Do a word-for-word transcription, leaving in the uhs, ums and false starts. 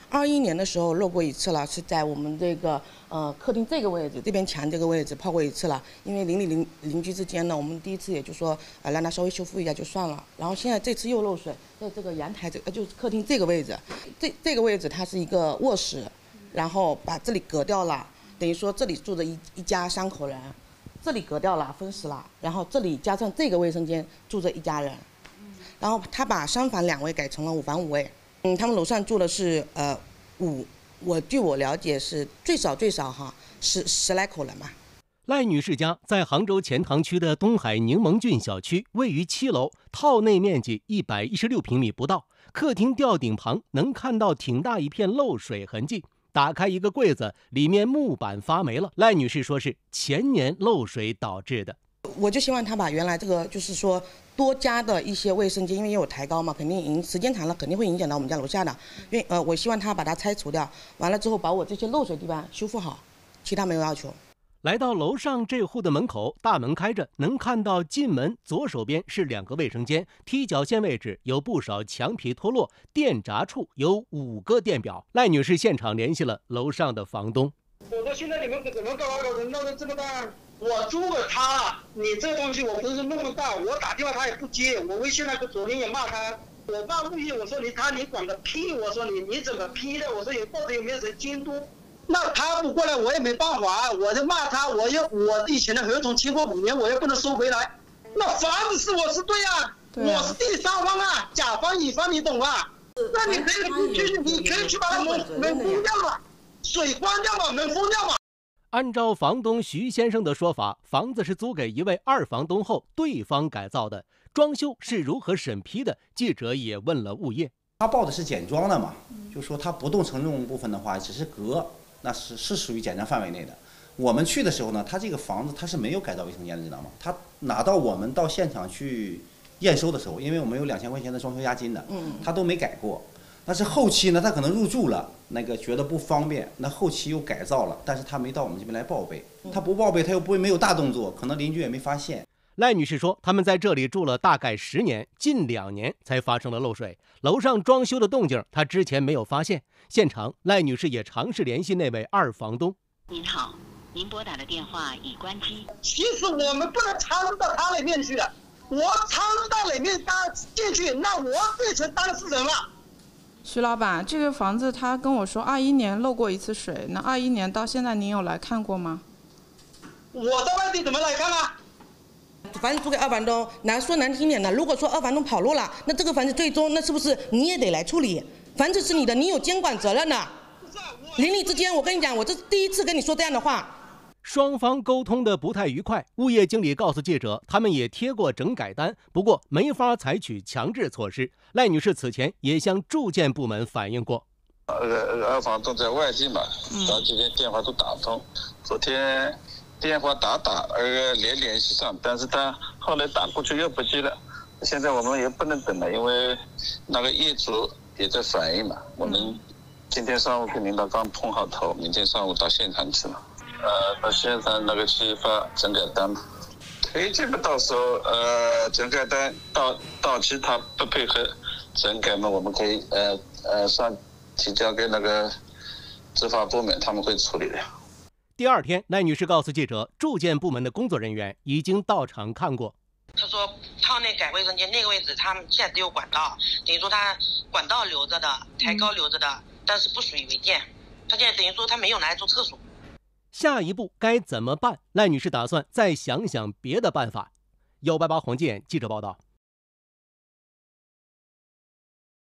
二一年的时候漏过一次了，是在我们这个呃客厅这个位置，这边墙这个位置泡过一次了。因为邻里邻邻居之间呢，我们第一次也就说呃让他稍微修复一下就算了。然后现在这次又漏水，在这个阳台这呃就是客厅这个位置，这这个位置它是一个卧室，然后把这里隔掉了，等于说这里住着一一家三口人，这里隔掉了分室了，然后这里加上这个卫生间住着一家人，然后他把三房两卫改成了五房五卫。嗯，他们楼上住的是呃五，我据我了解是最少最少哈十十来口人嘛。 赖女士家在杭州钱塘区的东海柠檬郡小区，位于七楼，套内面积一百一十六平米不到，客厅吊顶旁能看到挺大一片漏水痕迹。打开一个柜子，里面木板发霉了。赖女士说是前年漏水导致的。 我就希望他把原来这个就是说多加的一些卫生间，因为也有抬高嘛，肯定影时间长了肯定会影响到我们家楼下的。因为呃，我希望他把它拆除掉，完了之后把我这些漏水地方修复好，其他没有要求。 来到楼上这户的门口，大门开着，能看到进门左手边是两个卫生间，踢脚线位置有不少墙皮脱落，电闸处有五个电表。赖女士现场联系了楼上的房东。 我说现在你们怎么搞搞人闹得这么大？我租给他，你这东西我不是那么大，我打电话他也不接，我微信那个昨天也骂他，我骂物业，我说你他你管个屁，我说你你怎么批的？我说有到底有没有谁监督？那他不过来我也没办法，我就骂他，我又我以前的合同签过五年，我又不能收回来。那房子是我是对啊，对啊我是第三方啊，甲方乙方你懂啊？那你可以去，你可以去把它门门封掉嘛，水关掉嘛，门封掉嘛。 按照房东徐先生的说法，房子是租给一位二房东后，对方改造的。装修是如何审批的？记者也问了物业。 他报的是简装的嘛，就说他不动承重部分的话，只是隔，那是是属于简装范围内的。我们去的时候呢，他这个房子他是没有改造卫生间的，知道吗？他拿到我们到现场去验收的时候，因为我们有两千块钱的装修押金的，他都没改过。但是后期呢，他可能入住了，那个觉得不方便，那后期又改造了，但是他没到我们这边来报备，他不报备，他又不会没有大动作，可能邻居也没发现。 赖女士说，他们在这里住了大概十年，近两年才发生了漏水，楼上装修的动静她之前没有发现。现场，赖女士也尝试联系那位二房东。 您好，您拨打的电话已关机。 其实我们不能掺入到他里面去的，我掺入到里面当进去，那我变成当事人了。 徐老板，这个房子他跟我说二一年漏过一次水，那二一年到现在您有来看过吗？ 我在外地怎么来看啊？ 房子租给二房东，难说难听点的，如果说二房东跑路了，那这个房子最终那是不是你也得来处理？房子是你的，你有监管责任的。邻里之间，我跟你讲，我这是第一次跟你说这样的话。 双方沟通的不太愉快，物业经理告诉记者，他们也贴过整改单，不过没法采取强制措施。赖女士此前也向住建部门反映过。 呃，二房东在外地嘛，早几天电话都打不通，昨天电话打打，呃，连联系上，但是他后来打过去又不接了。现在我们也不能等了，因为那个业主也在反映嘛。我们今天上午跟领导刚碰好头，明天上午到现场去了。呃，到现场那个去发整改单嘛，推荐不到时候，呃，整改单到到期他不配合整改嘛，我们可以呃呃上提交给那个执法部门，他们会处理的。 第二天，赖女士告诉记者，住建部门的工作人员已经到场看过。 他说套内改卫生间那个位置，他们现在只有管道，等于说他管道留着的，抬高留着的，但是不属于违建。他现在等于说他没有拿来做厕所。 下一步该怎么办？赖女士打算再想想别的办法。幺八八黄金眼记者报道。